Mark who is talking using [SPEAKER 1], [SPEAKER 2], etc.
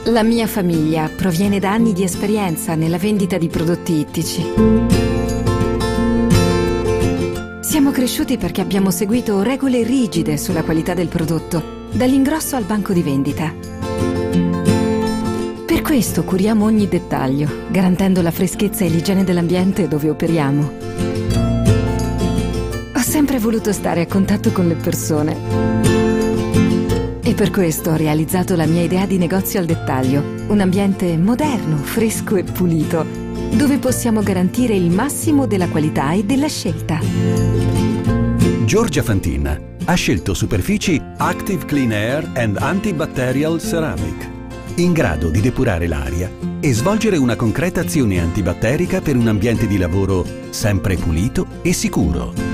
[SPEAKER 1] La mia famiglia proviene da anni di esperienza nella vendita di prodotti ittici. Siamo cresciuti perché abbiamo seguito regole rigide sulla qualità del prodotto, dall'ingrosso al banco di vendita. Per questo curiamo ogni dettaglio, garantendo la freschezza e l'igiene dell'ambiente dove operiamo. Ho sempre voluto stare a contatto con le persone. E per questo ho realizzato la mia idea di negozio al dettaglio, un ambiente moderno, fresco e pulito, dove possiamo garantire il massimo della qualità e della scelta.
[SPEAKER 2] Giorgia Fantin ha scelto superfici Active Clean Air and Antibacterial Ceramic, in grado di depurare l'aria e svolgere una concreta azione antibatterica per un ambiente di lavoro sempre pulito e sicuro.